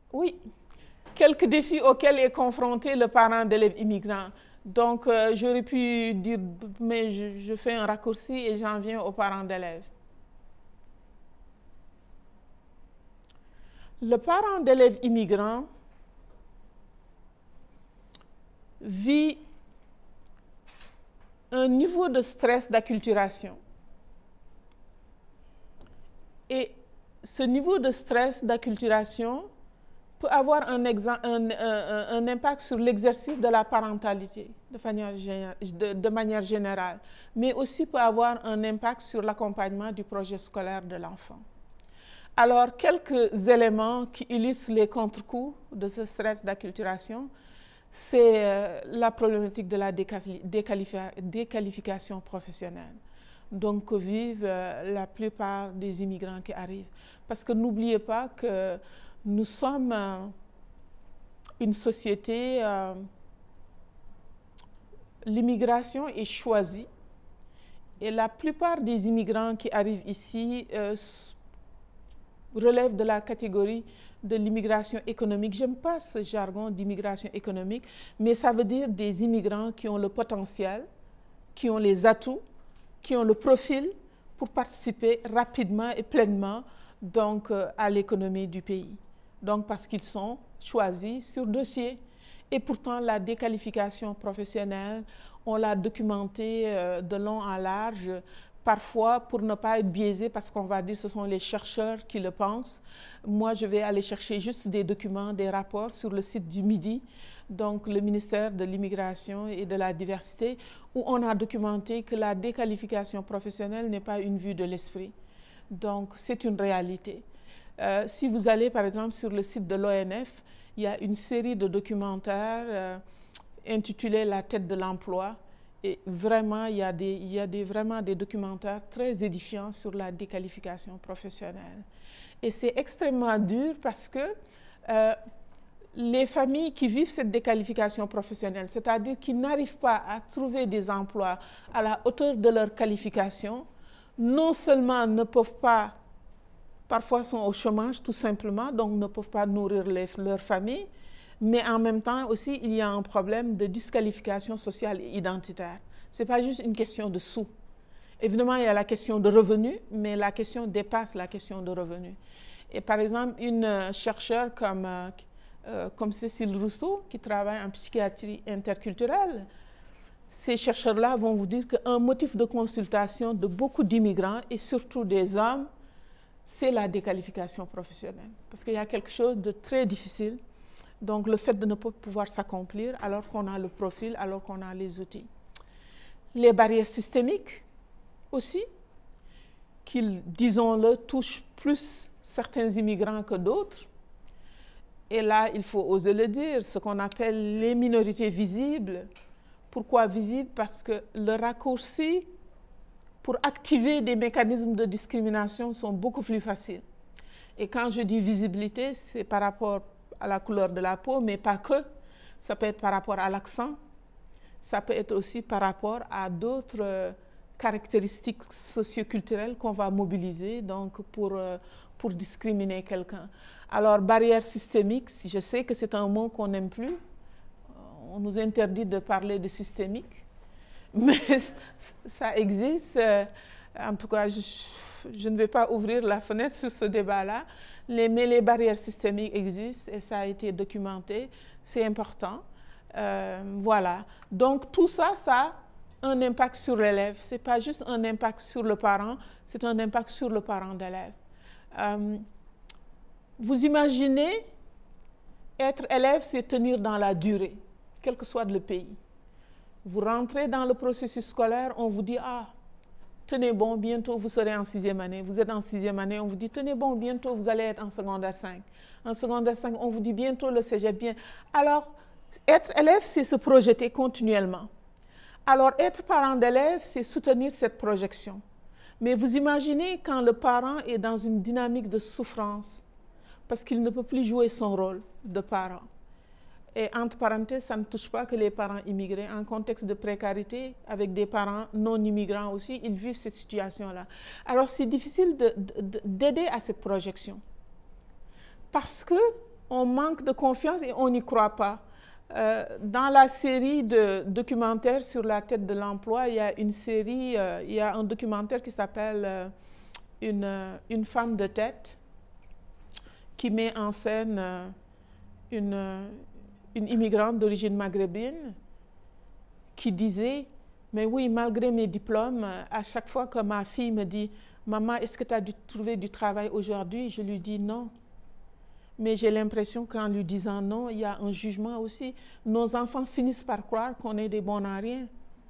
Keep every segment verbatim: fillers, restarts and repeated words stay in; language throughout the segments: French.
Oui, quelques défis auxquels est confronté le parent d'élèves immigrants. Donc, euh, j'aurais pu dire, mais je, je fais un raccourci et j'en viens aux parents d'élèves. Le parent d'élèves immigrants vit un niveau de stress d'acculturation. Et ce niveau de stress d'acculturation peut avoir un, un, un, un impact sur l'exercice de la parentalité de manière, de, de manière générale, mais aussi peut avoir un impact sur l'accompagnement du projet scolaire de l'enfant. Alors, quelques éléments qui illustrent les contre-coups de ce stress d'acculturation, c'est euh, la problématique de la déquali déqualification professionnelle, donc que vivent euh, la plupart des immigrants qui arrivent. Parce que n'oubliez pas que nous sommes euh, une société, euh, l'immigration est choisie, et la plupart des immigrants qui arrivent ici euh, relèvent de la catégorie de l'immigration économique. J'aime pas ce jargon d'immigration économique, mais ça veut dire des immigrants qui ont le potentiel, qui ont les atouts, qui ont le profil pour participer rapidement et pleinement donc, euh, à l'économie du pays. Donc parce qu'ils sont choisis sur dossier. Et pourtant, la déqualification professionnelle, on l'a documentée euh, de long en large, parfois pour ne pas être biaisé, parce qu'on va dire que ce sont les chercheurs qui le pensent. Moi, je vais aller chercher juste des documents, des rapports sur le site du Midi, donc le ministère de l'Immigration et de la Diversité, où on a documenté que la déqualification professionnelle n'est pas une vue de l'esprit. Donc, c'est une réalité. Euh, si vous allez, par exemple, sur le site de l'O N F, il y a une série de documentaires euh, intitulés « La tête de l'emploi ». Et vraiment, il y a, des, il y a des, vraiment des documentaires très édifiants sur la déqualification professionnelle. Et c'est extrêmement dur parce que euh, les familles qui vivent cette déqualification professionnelle, c'est-à-dire qui n'arrivent pas à trouver des emplois à la hauteur de leur qualification, non seulement ne peuvent pas, parfois sont au chômage tout simplement, donc ne peuvent pas nourrir les, leur famille, mais en même temps aussi, il y a un problème de disqualification sociale et identitaire. Ce n'est pas juste une question de sous. Évidemment, il y a la question de revenus, mais la question dépasse la question de revenus. Et par exemple, une chercheure comme, euh, comme Cécile Rousseau, qui travaille en psychiatrie interculturelle, ces chercheurs-là vont vous dire qu'un motif de consultation de beaucoup d'immigrants, et surtout des hommes, c'est la déqualification professionnelle. Parce qu'il y a quelque chose de très difficile. Donc, le fait de ne pas pouvoir s'accomplir alors qu'on a le profil, alors qu'on a les outils. Les barrières systémiques aussi, qui, disons-le, touchent plus certains immigrants que d'autres. Et là, il faut oser le dire, ce qu'on appelle les minorités visibles. Pourquoi visibles? Parce que le raccourci pour activer des mécanismes de discrimination sont beaucoup plus faciles. Et quand je dis visibilité, c'est par rapport à la couleur de la peau, mais pas que. Ça peut être par rapport à l'accent, ça peut être aussi par rapport à d'autres euh, caractéristiques socioculturelles qu'on va mobiliser donc pour, euh, pour discriminer quelqu'un. Alors, barrière systémique, je sais que c'est un mot qu'on n'aime plus. On nous interdit de parler de systémique, mais ça existe. En tout cas, je, je ne vais pas ouvrir la fenêtre sur ce débat-là. Les, mais les barrières systémiques existent et ça a été documenté. C'est important. Euh, voilà. Donc, tout ça, ça a un impact sur l'élève. Ce n'est pas juste un impact sur le parent, c'est un impact sur le parent d'élève. Euh, vous imaginez, être élève, c'est tenir dans la durée, quel que soit le pays. Vous rentrez dans le processus scolaire, on vous dit « Ah, tenez bon, bientôt vous serez en sixième année. » Vous êtes en sixième année, on vous dit « Tenez bon, bientôt vous allez être en secondaire cinq. » En secondaire cinq, on vous dit « Bientôt le cégep. » Bien. Alors, être élève, c'est se projeter continuellement. Alors, être parent d'élève, c'est soutenir cette projection. Mais vous imaginez quand le parent est dans une dynamique de souffrance, parce qu'il ne peut plus jouer son rôle de parent. Et entre parenthèses, ça ne touche pas que les parents immigrés. En contexte de précarité, avec des parents non immigrants aussi, ils vivent cette situation-là. Alors, c'est difficile d'aider à cette projection. Parce que on manque de confiance et on n'y croit pas. Euh, dans la série de documentaires sur la tête de l'emploi, il y a une série, euh, il y a un documentaire qui s'appelle euh, une, euh, une femme de tête qui met en scène euh, une, euh, une immigrante d'origine maghrébine qui disait, mais oui, malgré mes diplômes, à chaque fois que ma fille me dit, maman, est-ce que tu as dû trouver du travail aujourd'hui? Je lui dis non. Mais j'ai l'impression qu'en lui disant non, il y a un jugement aussi. Nos enfants finissent par croire qu'on est des bons à rien.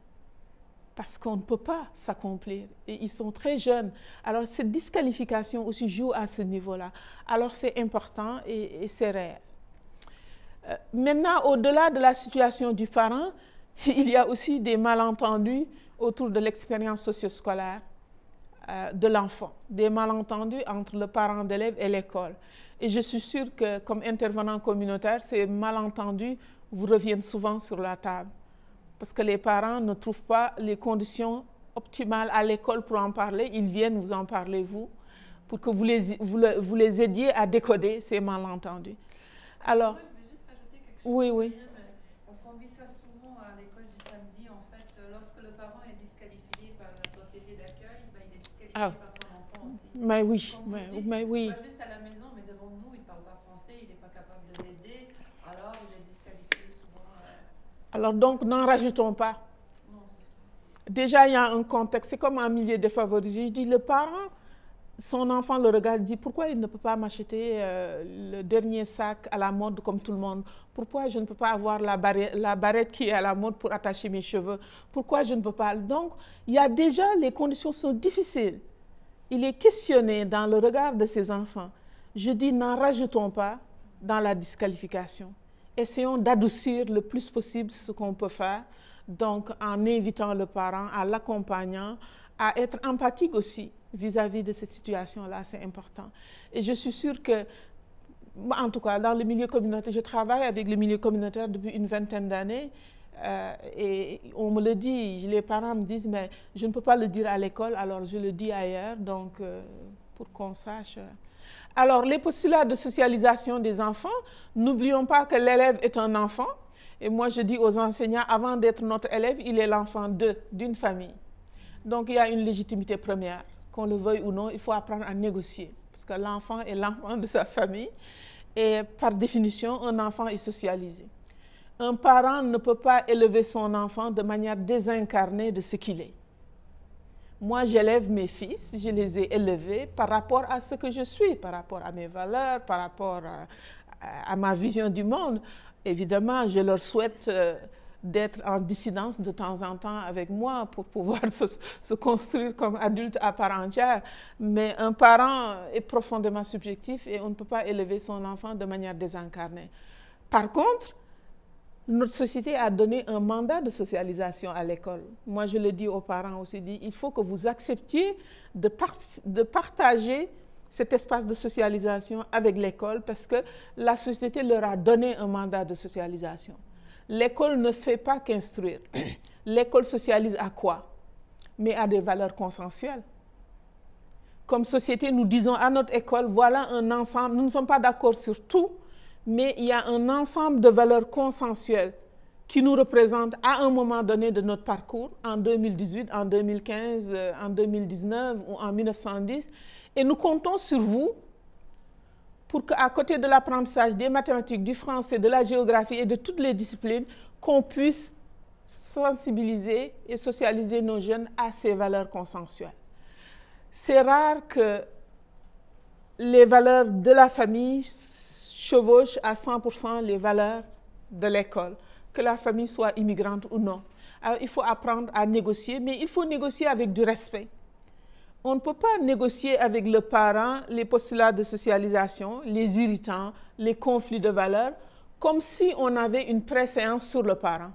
Parce qu'on ne peut pas s'accomplir. Et ils sont très jeunes. Alors cette disqualification aussi joue à ce niveau-là. Alors c'est important et, et c'est réel. Euh, maintenant, au-delà de la situation du parent, il y a aussi des malentendus autour de l'expérience socio-scolaire euh, de l'enfant. Des malentendus entre le parent d'élève et l'école. Et je suis sûre que, comme intervenant communautaire, ces malentendus vous reviennent souvent sur la table. Parce que les parents ne trouvent pas les conditions optimales à l'école pour en parler. Ils viennent vous en parler, vous, pour que vous les, vous, le, vous les aidiez à décoder ces malentendus. Alors, je vais juste ajouter quelque chose. Oui, oui. Parce qu'on vit ça souvent à l'école du samedi. En fait, lorsque le parent est disqualifié par la société d'accueil, ben, il est disqualifié ah. par son enfant aussi. Mais oui, Comme mais, vous dites, mais oui. pas juste à la maison, mais devant nous, il ne parle pas français, il n'est pas capable de l'aider, alors il est disqualifié souvent. Euh... Alors donc, n'en rajoutons pas. Non, Déjà, il y a un contexte, c'est comme un milieu défavorisé. Je dis, le parent, son enfant le regarde, dit, pourquoi il ne peut pas m'acheter euh, le dernier sac à la mode comme tout le monde? Pourquoi je ne peux pas avoir la barrette, la barrette qui est à la mode pour attacher mes cheveux? Pourquoi je ne peux pas? Donc, il y a déjà, les conditions sont difficiles. Il est questionné dans le regard de ses enfants. Je dis, n'en rajoutons pas dans la disqualification. Essayons d'adoucir le plus possible ce qu'on peut faire, donc en invitant le parent, à l'accompagnant, à être empathique aussi vis-à-vis de cette situation-là, c'est important. Et je suis sûre que, en tout cas, dans le milieu communautaire, je travaille avec le milieu communautaire depuis une vingtaine d'années, euh, et on me le dit, les parents me disent, mais je ne peux pas le dire à l'école, alors je le dis ailleurs, donc euh, pour qu'on sache. Alors, les postulats de socialisation des enfants, n'oublions pas que l'élève est un enfant. Et moi, je dis aux enseignants, avant d'être notre élève, il est l'enfant d'une famille. Donc, il y a une légitimité première. Qu'on le veuille ou non, il faut apprendre à négocier. Parce que l'enfant est l'enfant de sa famille. Et par définition, un enfant est socialisé. Un parent ne peut pas élever son enfant de manière désincarnée de ce qu'il est. Moi, j'élève mes fils, je les ai élevés par rapport à ce que je suis, par rapport à mes valeurs, par rapport à, à, à ma vision du monde. Évidemment, je leur souhaite euh, d'être en dissidence de temps en temps avec moi pour pouvoir se, se construire comme adulte à part entière. Mais un parent est profondément subjectif et on ne peut pas élever son enfant de manière désincarnée. Par contre, notre société a donné un mandat de socialisation à l'école. Moi, je le dis aux parents aussi, dit, il faut que vous acceptiez de, par de partager cet espace de socialisation avec l'école parce que la société leur a donné un mandat de socialisation. L'école ne fait pas qu'instruire. L'école socialise à quoi? Mais à des valeurs consensuelles. Comme société, nous disons à notre école, voilà un ensemble, nous ne sommes pas d'accord sur tout, mais il y a un ensemble de valeurs consensuelles qui nous représentent à un moment donné de notre parcours, en deux mille dix-huit, en deux mille quinze, en deux mille dix-neuf ou en mille neuf cent dix. Et nous comptons sur vous pour qu'à côté de l'apprentissage des mathématiques, du français, de la géographie et de toutes les disciplines, qu'on puisse sensibiliser et socialiser nos jeunes à ces valeurs consensuelles. C'est rare que les valeurs de la famille chevauchent à cent pour cent les valeurs de l'école, que la famille soit immigrante ou non. Alors, il faut apprendre à négocier, mais il faut négocier avec du respect. On ne peut pas négocier avec le parent les postulats de socialisation, les irritants, les conflits de valeurs, comme si on avait une préséance sur le parent.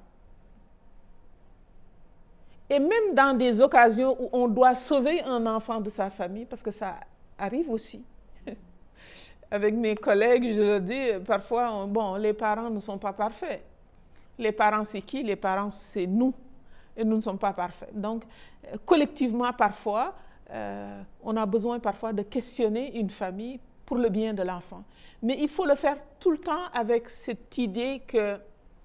Et même dans des occasions où on doit sauver un enfant de sa famille, parce que ça arrive aussi. Avec mes collègues, je le dis, parfois, on, bon, les parents ne sont pas parfaits. Les parents, c'est qui? Les parents, c'est nous. Et nous ne sommes pas parfaits. Donc, collectivement, parfois, euh, on a besoin parfois de questionner une famille pour le bien de l'enfant. Mais il faut le faire tout le temps avec cette idée que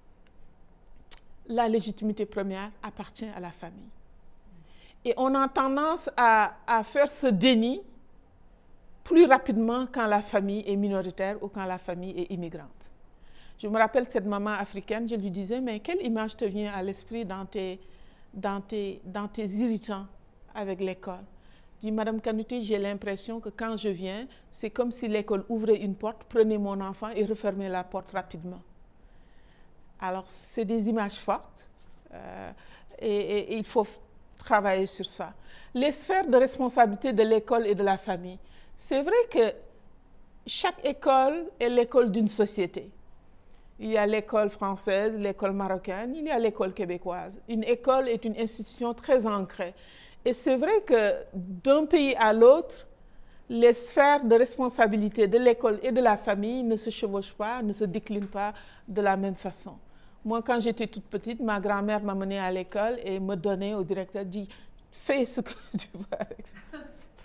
la légitimité première appartient à la famille. Et on a tendance à, à faire ce déni plus rapidement quand la famille est minoritaire ou quand la famille est immigrante. Je me rappelle cette maman africaine, je lui disais, mais quelle image te vient à l'esprit dans tes, dans, tes, dans tes irritants avec l'école? Je dis, Madame Kanouté, j'ai l'impression que quand je viens, c'est comme si l'école ouvrait une porte, prenait mon enfant et refermait la porte rapidement. Alors, c'est des images fortes euh, et, et, et il faut travailler sur ça. Les sphères de responsabilité de l'école et de la famille. C'est vrai que chaque école est l'école d'une société. Il y a l'école française, l'école marocaine, il y a l'école québécoise. Une école est une institution très ancrée. Et c'est vrai que d'un pays à l'autre, les sphères de responsabilité de l'école et de la famille ne se chevauchent pas, ne se déclinent pas de la même façon. Moi, quand j'étais toute petite, ma grand-mère m'a menée à l'école et me donnait au directeur, dit, fais ce que tu veux avec ça.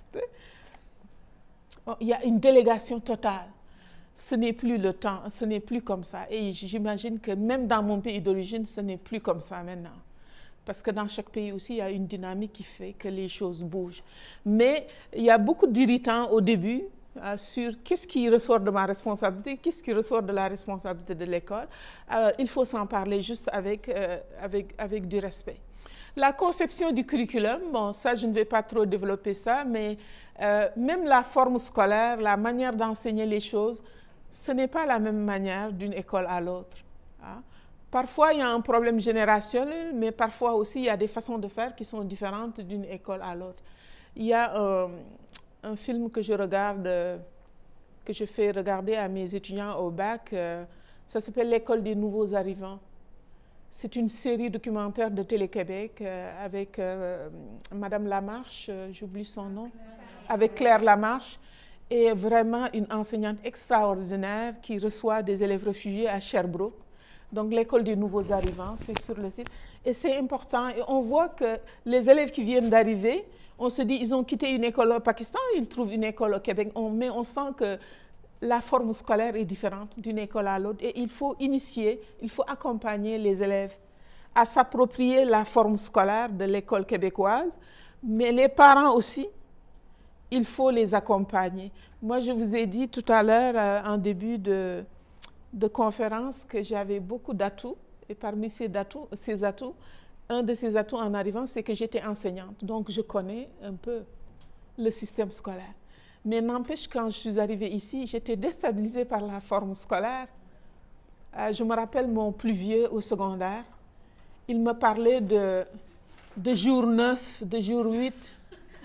Bon, il y a une délégation totale. Ce n'est plus le temps, ce n'est plus comme ça. Et j'imagine que même dans mon pays d'origine, ce n'est plus comme ça maintenant. Parce que dans chaque pays aussi, il y a une dynamique qui fait que les choses bougent. Mais il y a beaucoup d'irritants au début euh, sur qu'est-ce qui ressort de ma responsabilité, qu'est-ce qui ressort de la responsabilité de l'école. Alors, il faut s'en parler juste avec, euh, avec, avec du respect. La conception du curriculum, bon, ça, je ne vais pas trop développer ça, mais euh, même la forme scolaire, la manière d'enseigner les choses, ce n'est pas la même manière d'une école à l'autre. Hein. Parfois, il y a un problème générationnel, mais parfois aussi, il y a des façons de faire qui sont différentes d'une école à l'autre. Il y a euh, un film que je regarde, euh, que je fais regarder à mes étudiants au bac, euh, ça s'appelle L'école des nouveaux arrivants. C'est une série documentaire de Télé-Québec euh, avec euh, Madame Lamarche, euh, j'oublie son nom, avec Claire Lamarche, et vraiment une enseignante extraordinaire qui reçoit des élèves réfugiés à Sherbrooke. Donc l'école des nouveaux arrivants, c'est sur le site. Et c'est important, et on voit que les élèves qui viennent d'arriver, on se dit, ils ont quitté une école au Pakistan, ils trouvent une école au Québec, on, mais on sent que la forme scolaire est différente d'une école à l'autre et il faut initier, il faut accompagner les élèves à s'approprier la forme scolaire de l'école québécoise, mais les parents aussi, il faut les accompagner. Moi, je vous ai dit tout à l'heure, euh, en début de, de conférence, que j'avais beaucoup d'atouts et parmi ces atouts, ces atouts, un de ces atouts en arrivant, c'est que j'étais enseignante, donc je connais un peu le système scolaire. Mais n'empêche, quand je suis arrivée ici, j'étais déstabilisée par la forme scolaire. Euh, je me rappelle mon plus vieux au secondaire. Il me parlait de, de jour neuf, de jour huit.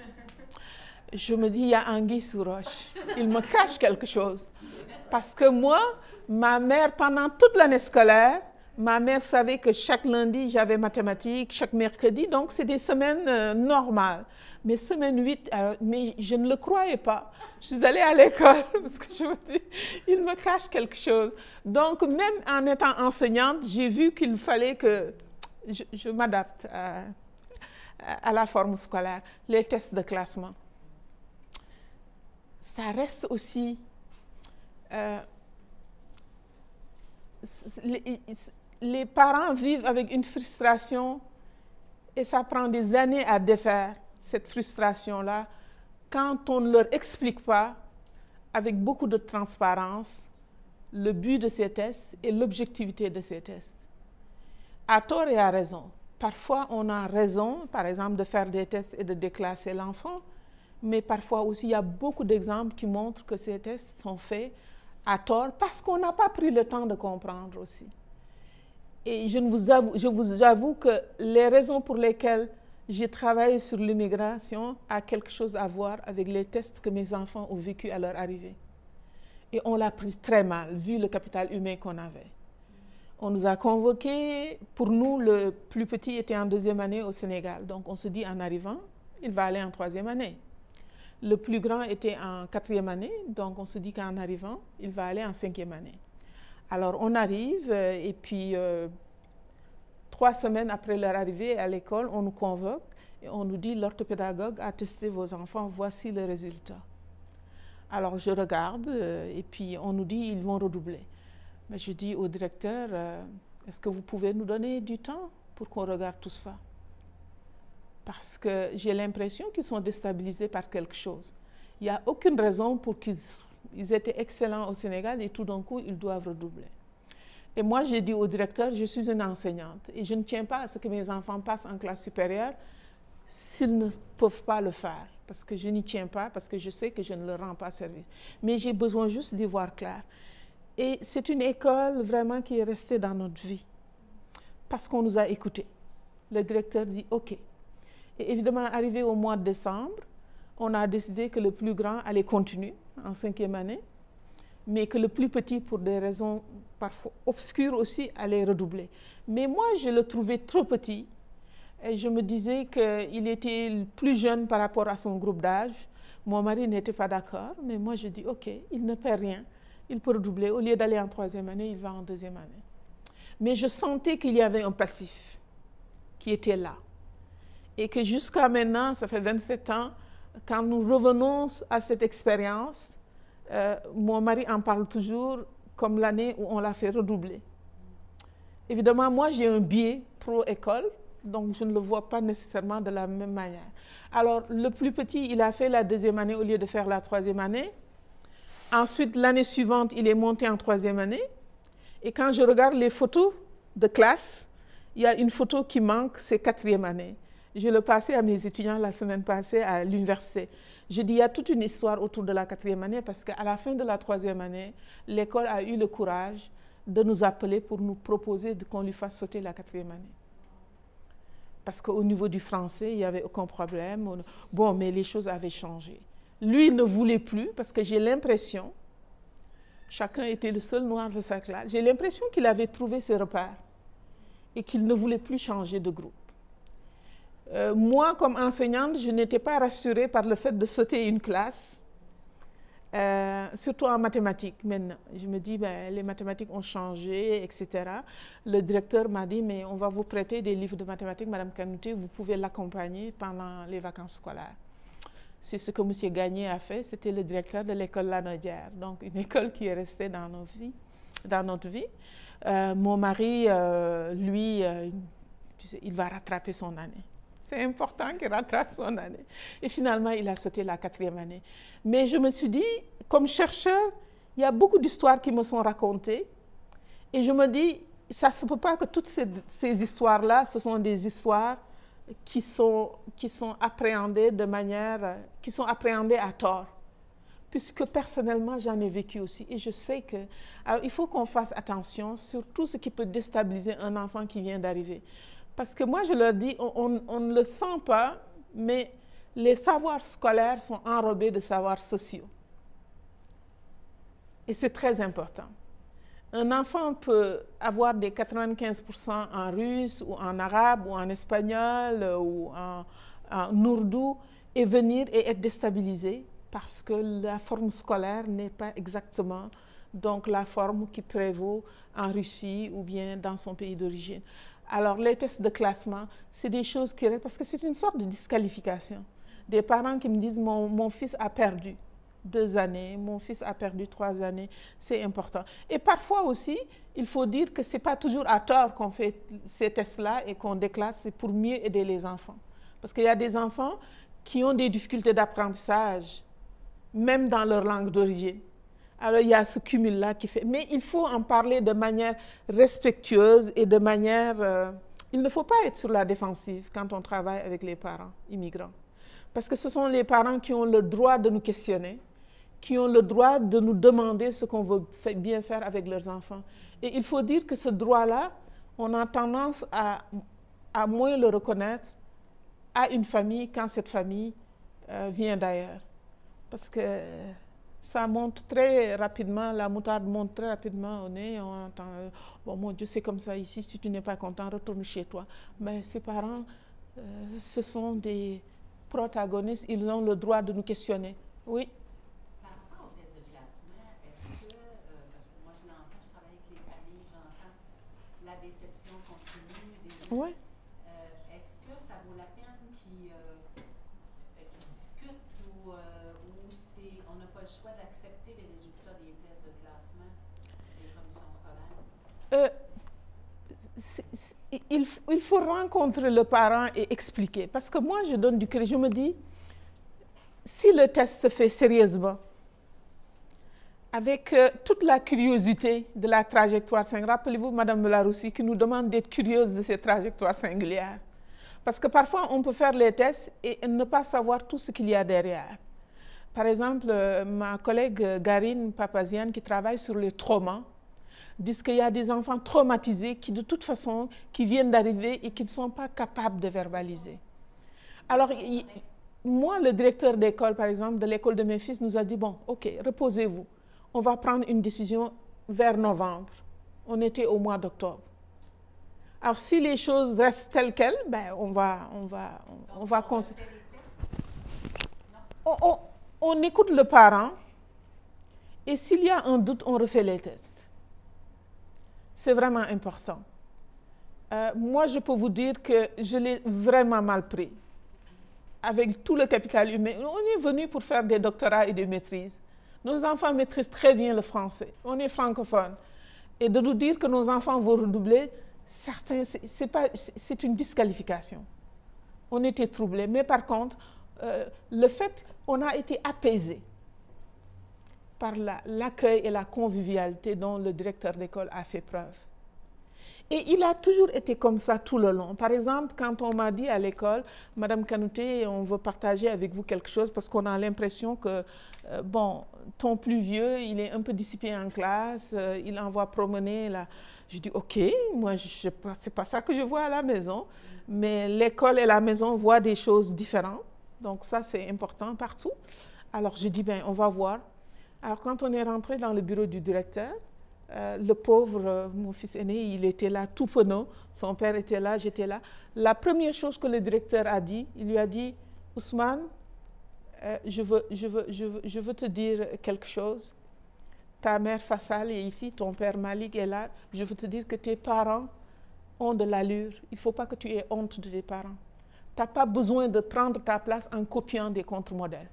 Je me dis, il y a anguille sous roche. Il me cache quelque chose. Parce que moi, ma mère, pendant toute l'année scolaire, ma mère savait que chaque lundi, j'avais mathématiques, chaque mercredi, donc c'est des semaines euh, normales. Mais semaine huit, euh, mais je ne le croyais pas. Je suis allée à l'école parce que je me dis, il me cache quelque chose. Donc, même en étant enseignante, j'ai vu qu'il fallait que je, je m'adapte à, à la forme scolaire, les tests de classement. Ça reste aussi... Euh, les, les parents vivent avec une frustration et ça prend des années à défaire cette frustration-là quand on ne leur explique pas avec beaucoup de transparence le but de ces tests et l'objectivité de ces tests. À tort et à raison. Parfois, on a raison, par exemple, de faire des tests et de déclasser l'enfant, mais parfois aussi, il y a beaucoup d'exemples qui montrent que ces tests sont faits à tort parce qu'on n'a pas pris le temps de comprendre aussi. Et je, ne vous avoue, je vous avoue que les raisons pour lesquelles j'ai travaillé sur l'immigration a quelque chose à voir avec les tests que mes enfants ont vécu à leur arrivée. Et on l'a pris très mal, vu le capital humain qu'on avait. On nous a convoqués, pour nous, le plus petit était en deuxième année au Sénégal. Donc on se dit en arrivant, il va aller en troisième année. Le plus grand était en quatrième année, donc on se dit qu'en arrivant, il va aller en cinquième année. Alors on arrive euh, et puis euh, trois semaines après leur arrivée à l'école, on nous convoque et on nous dit l'orthopédagogue a testé vos enfants, voici le résultat. Alors je regarde euh, et puis on nous dit ils vont redoubler. Mais je dis au directeur, euh, est-ce que vous pouvez nous donner du temps pour qu'on regarde tout ça? Parce que j'ai l'impression qu'ils sont déstabilisés par quelque chose. Il n'y a aucune raison pour qu'ils ils étaient excellents au Sénégal et tout d'un coup ils doivent redoubler. Et moi j'ai dit au directeur, je suis une enseignante et je ne tiens pas à ce que mes enfants passent en classe supérieure s'ils ne peuvent pas le faire. Parce que je n'y tiens pas, parce que je sais que je ne leur rends pas service. Mais j'ai besoin juste d'y voir clair. Et c'est une école vraiment qui est restée dans notre vie. Parce qu'on nous a écoutés. Le directeur dit OK. Et évidemment, arrivé au mois de décembre, on a décidé que le plus grand allait continuer en cinquième année, mais que le plus petit, pour des raisons parfois obscures aussi, allait redoubler. Mais moi, je le trouvais trop petit. Et je me disais qu'il était plus jeune par rapport à son groupe d'âge. Mon mari n'était pas d'accord, mais moi je dis OK, il ne perd rien, il peut redoubler. Au lieu d'aller en troisième année, il va en deuxième année. Mais je sentais qu'il y avait un passif qui était là. Et que jusqu'à maintenant, ça fait vingt-sept ans, quand nous revenons à cette expérience, euh, mon mari en parle toujours comme l'année où on l'a fait redoubler. Évidemment, moi j'ai un biais pro-école, donc je ne le vois pas nécessairement de la même manière. Alors, le plus petit, il a fait la deuxième année au lieu de faire la troisième année. Ensuite, l'année suivante, il est monté en troisième année. Et quand je regarde les photos de classe, il y a une photo qui manque, c'est quatrième année. Je l'ai passé à mes étudiants la semaine passée à l'université. Je dis, il y a toute une histoire autour de la quatrième année parce qu'à la fin de la troisième année, l'école a eu le courage de nous appeler pour nous proposer qu'on lui fasse sauter la quatrième année. Parce qu'au niveau du français, il n'y avait aucun problème. Bon, mais les choses avaient changé. Lui, il ne voulait plus parce que j'ai l'impression, chacun était le seul noir de sa classe, j'ai l'impression qu'il avait trouvé ses repères et qu'il ne voulait plus changer de groupe. Euh, moi, comme enseignante, je n'étais pas rassurée par le fait de sauter une classe, euh, surtout en mathématiques maintenant. Je me dis, ben, les mathématiques ont changé, et cetera. Le directeur m'a dit, mais on va vous prêter des livres de mathématiques, Madame Kanouté, vous pouvez l'accompagner pendant les vacances scolaires. C'est ce que M. Gagné a fait, c'était le directeur de l'école Lanaudière, donc une école qui est restée dans nos vies, dans notre vie. Euh, mon mari, euh, lui, euh, tu sais, il va rattraper son année. C'est important qu'il rattrape son année. Et finalement, il a sauté la quatrième année. Mais je me suis dit, comme chercheur, il y a beaucoup d'histoires qui me sont racontées. Et je me dis, ça ne se peut pas que toutes ces, ces histoires-là, ce sont des histoires qui sont, qui sont appréhendées de manière, qui sont appréhendées à tort. Puisque personnellement, j'en ai vécu aussi. Et je sais que, alors, il faut qu'on fasse attention sur tout ce qui peut déstabiliser un enfant qui vient d'arriver. Parce que moi, je leur dis, on, on, on ne le sent pas, mais les savoirs scolaires sont enrobés de savoirs sociaux. Et c'est très important. Un enfant peut avoir des quatre-vingt-quinze pour cent en russe, ou en arabe, ou en espagnol, ou en, en ourdou, et venir et être déstabilisé parce que la forme scolaire n'est pas exactement donc, la forme qui prévaut en Russie ou bien dans son pays d'origine. Alors, les tests de classement, c'est des choses qui restent, parce que c'est une sorte de disqualification. Des parents qui me disent, mon, mon fils a perdu deux années, mon fils a perdu trois années, c'est important. Et parfois aussi, il faut dire que ce n'est pas toujours à tort qu'on fait ces tests-là et qu'on déclasse, c'est pour mieux aider les enfants. Parce qu'il y a des enfants qui ont des difficultés d'apprentissage, même dans leur langue d'origine. Alors, il y a ce cumul-là qui fait... Mais il faut en parler de manière respectueuse et de manière... Euh, il ne faut pas être sur la défensive quand on travaille avec les parents immigrants. Parce que ce sont les parents qui ont le droit de nous questionner, qui ont le droit de nous demander ce qu'on veut bien faire avec leurs enfants. Et il faut dire que ce droit-là, on a tendance à, à moins le reconnaître à une famille quand cette famille euh, vient d'ailleurs. Parce que... Euh, ça monte très rapidement, la moutarde monte très rapidement au nez, on entend, euh, bon mon Dieu, c'est comme ça ici, si tu n'es pas content, retourne chez toi. Mais ces parents, euh, ce sont des protagonistes, ils ont le droit de nous questionner. Oui. Par rapport au test de classement, est-ce que, euh, parce que moi je l'entends, je travaille avec les familles, j'entends la déception continue des gens. Oui. Euh, est-ce que ça vaut la peine qu'ils euh, qu'ils discutent ou, euh, ou on n'a pas pas le choix d'accepter les résultats des tests de classement des commissions scolaires? Euh, c'est, c'est, il, il faut rencontrer le parent et expliquer. Parce que moi, je donne du crédit. Je me dis, si le test se fait sérieusement, avec euh, toute la curiosité de la trajectoire singulière, rappelez-vous Madame Belaroussi qui nous demande d'être curieuse de ces trajectoires singulières. Parce que parfois, on peut faire les tests et ne pas savoir tout ce qu'il y a derrière. Par exemple, euh, ma collègue Garine Papazian, qui travaille sur les traumas, dit qu'il y a des enfants traumatisés qui, de toute façon, qui viennent d'arriver et qui ne sont pas capables de verbaliser. Alors, il, moi, le directeur d'école, par exemple, de l'école de mes fils, nous a dit, bon, ok, reposez-vous. On va prendre une décision vers novembre. On était au mois d'octobre. Alors, si les choses restent telles quelles, ben, on va, on va, on, on va cons... on, on, on écoute le parent et s'il y a un doute, on refait les tests. C'est vraiment important. Euh, moi, je peux vous dire que je l'ai vraiment mal pris. Avec tout le capital humain, on est venu pour faire des doctorats et des maîtrises. Nos enfants maîtrisent très bien le français. On est francophone. Et de nous dire que nos enfants vont redoubler, certains, c'est pas, c'est une disqualification. On était troublés. Mais par contre, euh, le fait, on a été apaisés par l'accueil et la convivialité dont le directeur d'école a fait preuve. Et il a toujours été comme ça tout le long. Par exemple, quand on m'a dit à l'école, Madame Kanouté, on veut partager avec vous quelque chose parce qu'on a l'impression que, euh, bon, ton plus vieux, il est un peu dissipé en classe, euh, il envoie promener là. Je dis, ok, moi, ce n'est pas ça que je vois à la maison, mais l'école et la maison voient des choses différentes. Donc ça, c'est important partout. Alors, je dis, ben, on va voir. Alors, quand on est rentré dans le bureau du directeur, Euh, le pauvre, euh, mon fils aîné, il était là tout penaud, son père était là, j'étais là. La première chose que le directeur a dit, il lui a dit, Ousmane, euh, je, veux, je, veux, je, veux, je veux te dire quelque chose. Ta mère Fassal est ici, ton père Malik est là. Je veux te dire que tes parents ont de l'allure. Il ne faut pas que tu aies honte de tes parents. Tu n'as pas besoin de prendre ta place en copiant des contre-modèles.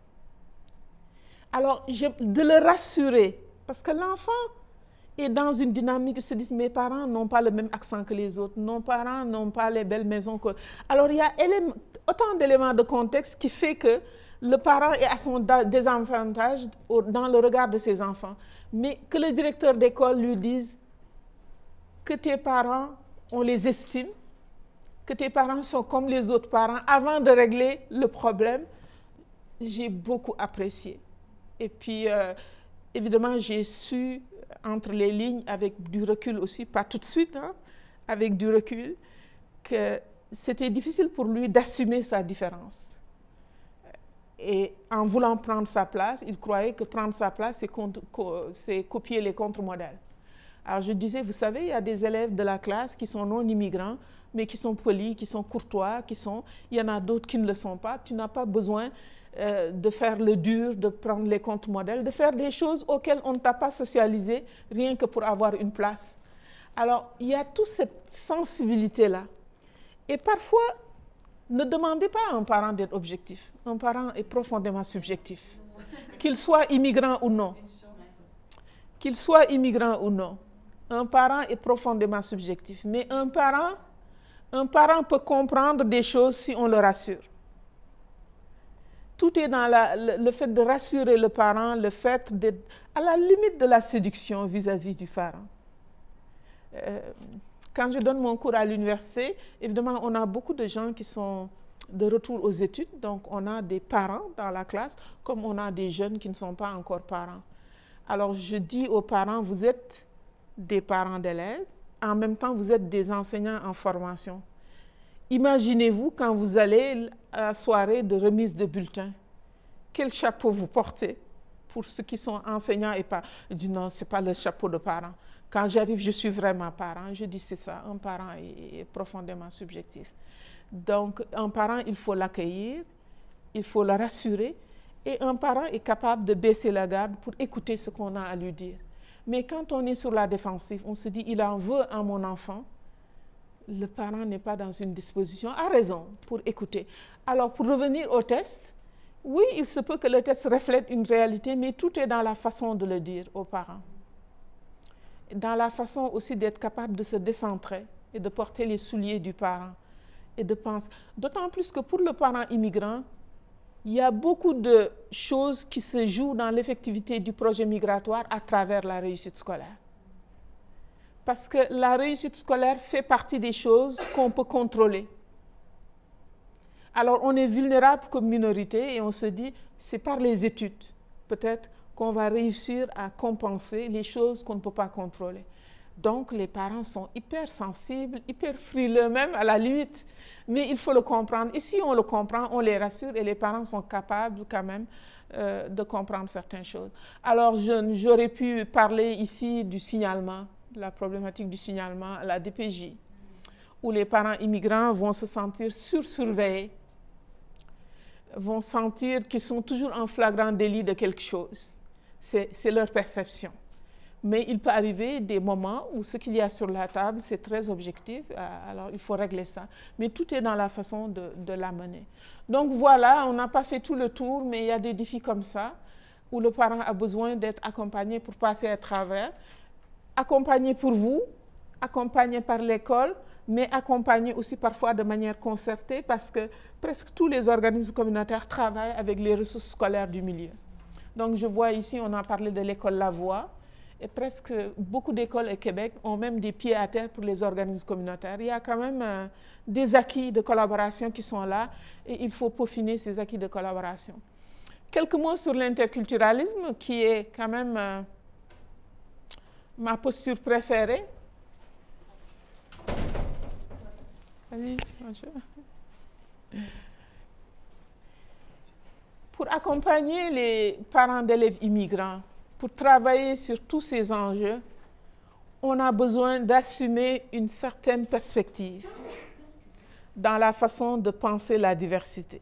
Alors, je, de le rassurer, parce que l'enfant, et dans une dynamique, ils se disent, mes parents n'ont pas le même accent que les autres, nos parents n'ont pas les belles maisons que... Alors, il y a autant d'éléments de contexte qui fait que le parent est à son désavantage dans le regard de ses enfants. Mais que le directeur d'école lui dise que tes parents, on les estime, que tes parents sont comme les autres parents, avant de régler le problème, j'ai beaucoup apprécié. Et puis, euh, évidemment, j'ai su... entre les lignes, avec du recul aussi, pas tout de suite, hein, avec du recul, que c'était difficile pour lui d'assumer sa différence. Et en voulant prendre sa place, il croyait que prendre sa place, c'est copier les contre-modèles. Alors je disais, vous savez, il y a des élèves de la classe qui sont non immigrants, mais qui sont polis, qui sont courtois, qui sont... il y en a d'autres qui ne le sont pas. Tu n'as pas besoin euh, de faire le dur, de prendre les contre-modèles, de faire des choses auxquelles on ne t'a pas socialisé, rien que pour avoir une place. Alors, il y a toute cette sensibilité-là. Et parfois, ne demandez pas à un parent d'être objectif. Un parent est profondément subjectif. Qu'il soit immigrant ou non. Qu'il soit immigrant ou non. Un parent est profondément subjectif. Mais un parent, un parent peut comprendre des choses si on le rassure. Tout est dans la, le, le fait de rassurer le parent, le fait d'être à la limite de la séduction vis-à-vis du parent. Euh, quand je donne mon cours à l'université, évidemment, on a beaucoup de gens qui sont de retour aux études. Donc, on a des parents dans la classe, comme on a des jeunes qui ne sont pas encore parents. Alors, je dis aux parents, vous êtes des parents d'élèves, en même temps, vous êtes des enseignants en formation. Imaginez-vous quand vous allez à la soirée de remise de bulletins, quel chapeau vous portez pour ceux qui sont enseignants et pas. Je dis non, ce n'est pas le chapeau de parent. Quand j'arrive, je suis vraiment parent. Je dis c'est ça, un parent est, est profondément subjectif. Donc, un parent, il faut l'accueillir, il faut le rassurer, et un parent est capable de baisser la garde pour écouter ce qu'on a à lui dire. Mais quand on est sur la défensive, on se dit, il en veut à mon enfant, le parent n'est pas dans une disposition, à raison, pour écouter. Alors, pour revenir au test, Oui, il se peut que le texte reflète une réalité, mais tout est dans la façon de le dire aux parents. Dans la façon aussi d'être capable de se décentrer et de porter les souliers du parent et de penser. D'autant plus que pour le parent immigrant, il y a beaucoup de choses qui se jouent dans l'effectivité du projet migratoire à travers la réussite scolaire. Parce que la réussite scolaire fait partie des choses qu'on peut contrôler. Alors, on est vulnérable comme minorité et on se dit, c'est par les études, peut-être, qu'on va réussir à compenser les choses qu'on ne peut pas contrôler. Donc, les parents sont hyper sensibles, hyper frileux même, à la limite. Mais il faut le comprendre. Et si on le comprend, on les rassure et les parents sont capables quand même euh, de comprendre certaines choses. Alors, j'aurais pu parler ici du signalement, de la problématique du signalement à la D P J, où les parents immigrants vont se sentir sursurveillés, vont sentir qu'ils sont toujours en flagrant délit de quelque chose. C'est leur perception. Mais il peut arriver des moments où ce qu'il y a sur la table, c'est très objectif, alors il faut régler ça. Mais tout est dans la façon de, de l'amener. Donc voilà, on n'a pas fait tout le tour, mais il y a des défis comme ça, où le parent a besoin d'être accompagné pour passer à travers, accompagné pour vous, accompagné par l'école, mais accompagné aussi parfois de manière concertée parce que presque tous les organismes communautaires travaillent avec les ressources scolaires du milieu. Donc je vois ici, on a parlé de l'école La Voix, et presque beaucoup d'écoles au Québec ont même des pieds à terre pour les organismes communautaires. Il y a quand même euh, des acquis de collaboration qui sont là et il faut peaufiner ces acquis de collaboration. Quelques mots sur l'interculturalisme qui est quand même euh, ma posture préférée. Allez, bonjour. Pour accompagner les parents d'élèves immigrants, pour travailler sur tous ces enjeux, on a besoin d'assumer une certaine perspective dans la façon de penser la diversité.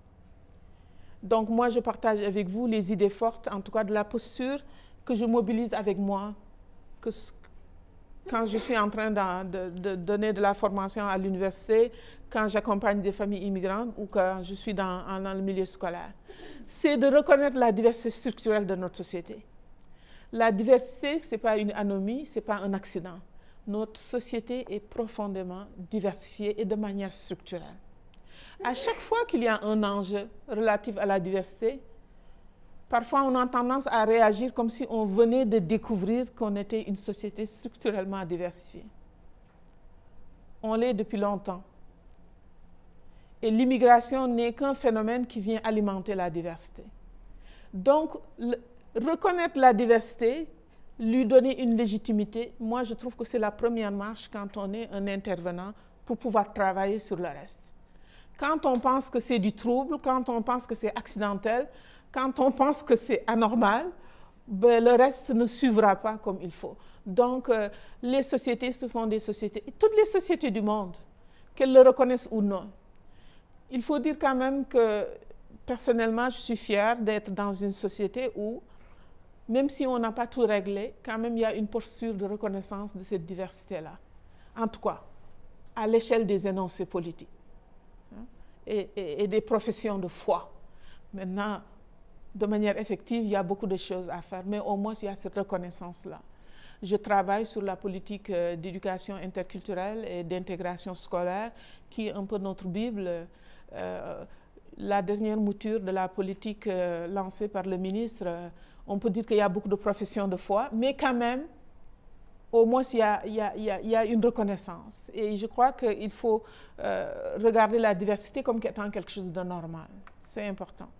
Donc moi, je partage avec vous les idées fortes, en tout cas de la posture que je mobilise avec moi, que quand je suis en train de, de, de donner de la formation à l'université, quand j'accompagne des familles immigrantes ou quand je suis dans, dans le milieu scolaire. C'est de reconnaître la diversité structurelle de notre société. La diversité, ce n'est pas une anomie, ce n'est pas un accident. Notre société est profondément diversifiée et de manière structurelle. À chaque fois qu'il y a un enjeu relatif à la diversité, parfois on a tendance à réagir comme si on venait de découvrir qu'on était une société structurellement diversifiée. On l'est depuis longtemps. Et l'immigration n'est qu'un phénomène qui vient alimenter la diversité. Donc, le, reconnaître la diversité, lui donner une légitimité, moi je trouve que c'est la première marche quand on est un intervenant pour pouvoir travailler sur le reste. Quand on pense que c'est du trouble, quand on pense que c'est accidentel, quand on pense que c'est anormal, ben, le reste ne suivra pas comme il faut. Donc euh, les sociétés, ce sont des sociétés, et toutes les sociétés du monde, qu'elles le reconnaissent ou non. Il faut dire quand même que personnellement, je suis fière d'être dans une société où, même si on n'a pas tout réglé, quand même il y a une posture de reconnaissance de cette diversité-là. En tout cas, à l'échelle des énoncés politiques hein, et, et, et des professions de foi. Maintenant, de manière effective, il y a beaucoup de choses à faire, mais au moins il y a cette reconnaissance-là. Je travaille sur la politique euh, d'éducation interculturelle et d'intégration scolaire, qui est un peu notre Bible. Euh, la dernière mouture de la politique euh, lancée par le ministre, euh, on peut dire qu'il y a beaucoup de professions de foi, mais quand même, au moins il y a, il y a, il y a, il y a une reconnaissance. Et je crois qu'il faut euh, regarder la diversité comme étant quelque chose de normal. C'est important.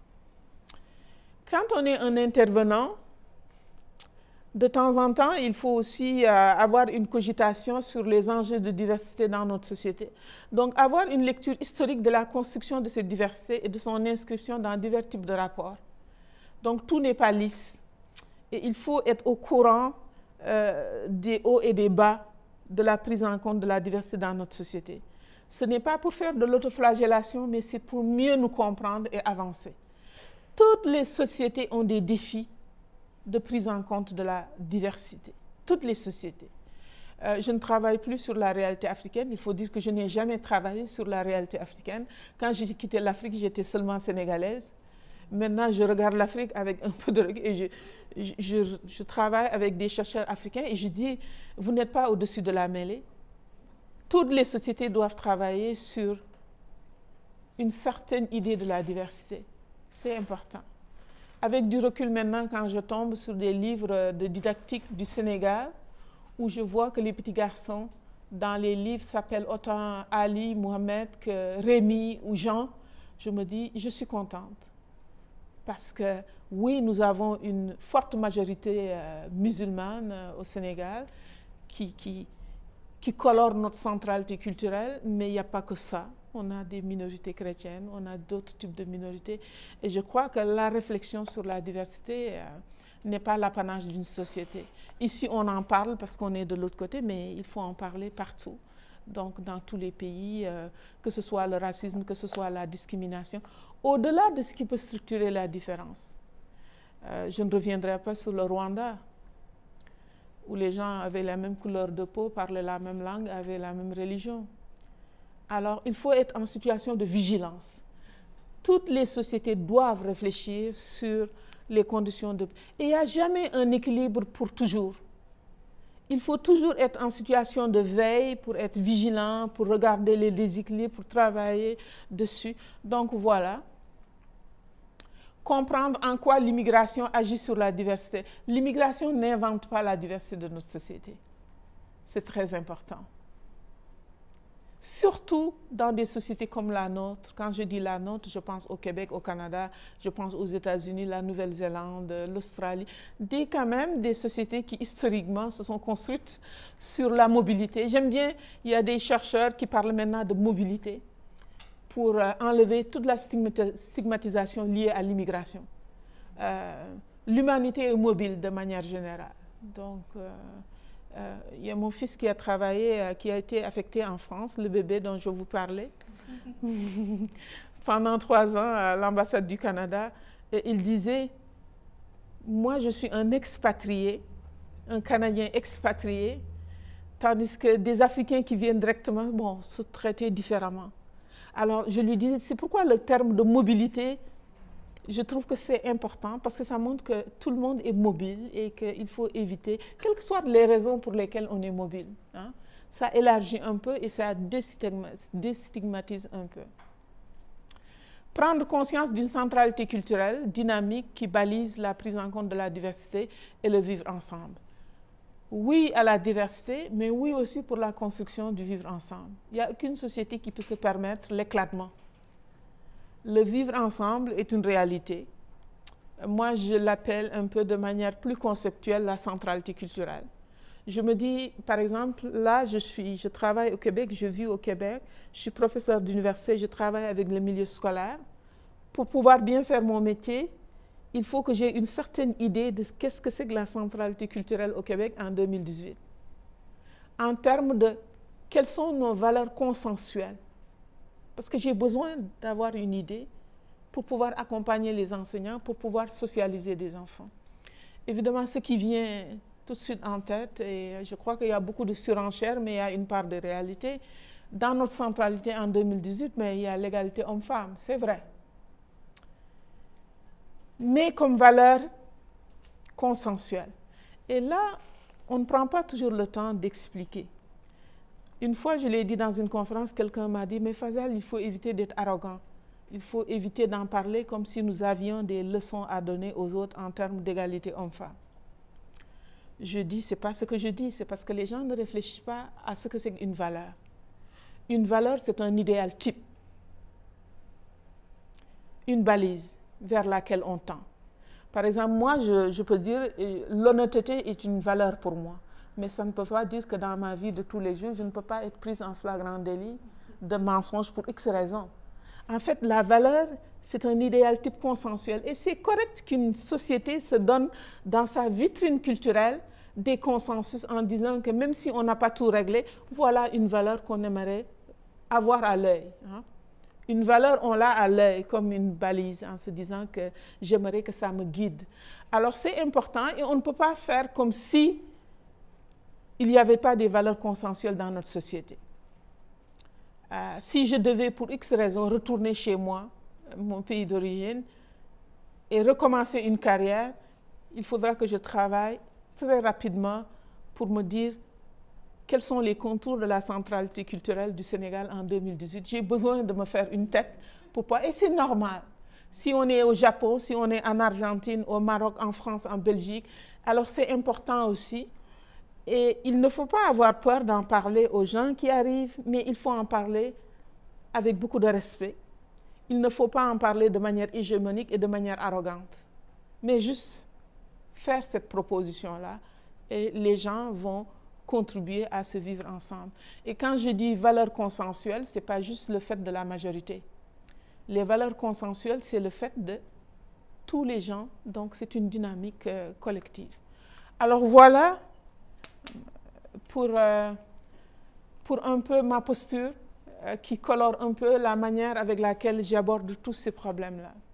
Quand on est un intervenant, de temps en temps, il faut aussi euh, avoir une cogitation sur les enjeux de diversité dans notre société. Donc, avoir une lecture historique de la construction de cette diversité et de son inscription dans divers types de rapports. Donc, tout n'est pas lisse. Et il faut être au courant euh, des hauts et des bas de la prise en compte de la diversité dans notre société. Ce n'est pas pour faire de l'autoflagellation, mais c'est pour mieux nous comprendre et avancer. Toutes les sociétés ont des défis de prise en compte de la diversité. Toutes les sociétés. Euh, je ne travaille plus sur la réalité africaine. Il faut dire que je n'ai jamais travaillé sur la réalité africaine. Quand j'ai quitté l'Afrique, j'étais seulement sénégalaise. Maintenant, je regarde l'Afrique avec un peu de recul et je, je, je, je travaille avec des chercheurs africains et je dis, vous n'êtes pas au-dessus de la mêlée. Toutes les sociétés doivent travailler sur une certaine idée de la diversité. C'est important. Avec du recul maintenant, quand je tombe sur des livres de didactique du Sénégal, où je vois que les petits garçons, dans les livres, s'appellent autant Ali, Mohamed que Rémi ou Jean, je me dis, je suis contente. Parce que oui, nous avons une forte majorité euh, musulmane euh, au Sénégal qui, qui, qui colore notre centralité culturelle, mais il n'y a pas que ça. On a des minorités chrétiennes, on a d'autres types de minorités. Et je crois que la réflexion sur la diversité euh, n'est pas l'apanage d'une société. Ici, on en parle parce qu'on est de l'autre côté, mais il faut en parler partout. Donc, dans tous les pays, euh, que ce soit le racisme, que ce soit la discrimination, au-delà de ce qui peut structurer la différence. Euh, je ne reviendrai pas sur le Rwanda, où les gens avaient la même couleur de peau, parlaient la même langue, avaient la même religion. Alors, il faut être en situation de vigilance. Toutes les sociétés doivent réfléchir sur les conditions de... Et il n'y a jamais un équilibre pour toujours. Il faut toujours être en situation de veille pour être vigilant, pour regarder les déséquilibres, pour travailler dessus. Donc voilà. Comprendre en quoi l'immigration agit sur la diversité. L'immigration n'invente pas la diversité de notre société. C'est très important. Surtout dans des sociétés comme la nôtre. Quand je dis la nôtre, je pense au Québec, au Canada, je pense aux États-Unis, la Nouvelle-Zélande, l'Australie. Des quand même des sociétés qui historiquement se sont construites sur la mobilité. J'aime bien, il y a des chercheurs qui parlent maintenant de mobilité pour euh, enlever toute la stigmatisation liée à l'immigration. Euh, L'humanité est mobile de manière générale. Donc, euh, Euh, il y a mon fils qui a travaillé, euh, qui a été affecté en France, le bébé dont je vous parlais, pendant trois ans à l'ambassade du Canada. Et il disait, moi je suis un expatrié, un Canadien expatrié, tandis que des Africains qui viennent directement, bon, se traiter différemment. Alors je lui disais, c'est pourquoi le terme de mobilité, je trouve que c'est important parce que ça montre que tout le monde est mobile et qu'il faut éviter, quelles que soient les raisons pour lesquelles on est mobile. Hein, ça élargit un peu et ça déstigmatise un peu. Prendre conscience d'une centralité culturelle dynamique qui balise la prise en compte de la diversité et le vivre ensemble. Oui à la diversité, mais oui aussi pour la construction du vivre ensemble. Il n'y a aucune société qui peut se permettre l'éclatement. Le vivre ensemble est une réalité. Moi, je l'appelle un peu de manière plus conceptuelle la centralité culturelle. Je me dis, par exemple, là, je, suis, je travaille au Québec, je vis au Québec, je suis professeur d'université, je travaille avec le milieu scolaire. Pour pouvoir bien faire mon métier, il faut que j'ai une certaine idée de qu'est-ce que c'est que la centralité culturelle au Québec en deux mille dix-huit. En termes de quelles sont nos valeurs consensuelles. Parce que j'ai besoin d'avoir une idée pour pouvoir accompagner les enseignants, pour pouvoir socialiser des enfants. Évidemment, ce qui vient tout de suite en tête, et je crois qu'il y a beaucoup de surenchères, mais il y a une part de réalité. Dans notre centralité en deux mille dix-huit, mais il y a l'égalité homme-femme, c'est vrai. Mais comme valeur consensuelle. Et là, on ne prend pas toujours le temps d'expliquer. Une fois, je l'ai dit dans une conférence, quelqu'un m'a dit, mais Fazal, il faut éviter d'être arrogant. Il faut éviter d'en parler comme si nous avions des leçons à donner aux autres en termes d'égalité homme-femme. Je dis, ce n'est pas ce que je dis, c'est parce que les gens ne réfléchissent pas à ce que c'est une valeur. Une valeur, c'est un idéal type. Une balise vers laquelle on tend. Par exemple, moi, je, je peux dire, l'honnêteté est une valeur pour moi. Mais ça ne peut pas dire que dans ma vie de tous les jours, je ne peux pas être prise en flagrant délit de mensonge pour X raisons. En fait, la valeur, c'est un idéal type consensuel. Et c'est correct qu'une société se donne dans sa vitrine culturelle des consensus en disant que même si on n'a pas tout réglé, voilà une valeur qu'on aimerait avoir à l'œil. Hein. Une valeur, on l'a à l'œil comme une balise en se disant que j'aimerais que ça me guide. Alors c'est important et on ne peut pas faire comme si il n'y avait pas des valeurs consensuelles dans notre société. Euh, si je devais, pour X raisons, retourner chez moi, mon pays d'origine, et recommencer une carrière, il faudra que je travaille très rapidement pour me dire quels sont les contours de la centralité culturelle du Sénégal en deux mille dix-huit. J'ai besoin de me faire une tête pour pas... Et c'est normal. Si on est au Japon, si on est en Argentine, au Maroc, en France, en Belgique, alors c'est important aussi. Et il ne faut pas avoir peur d'en parler aux gens qui arrivent, mais il faut en parler avec beaucoup de respect. Il ne faut pas en parler de manière hégémonique et de manière arrogante, mais juste faire cette proposition-là et les gens vont contribuer à se vivre ensemble. Et quand je dis valeurs consensuelles, ce n'est pas juste le fait de la majorité. Les valeurs consensuelles, c'est le fait de tous les gens, donc c'est une dynamique euh, collective. Alors voilà pour, euh, pour un peu ma posture euh, qui colore un peu la manière avec laquelle j'aborde tous ces problèmes-là.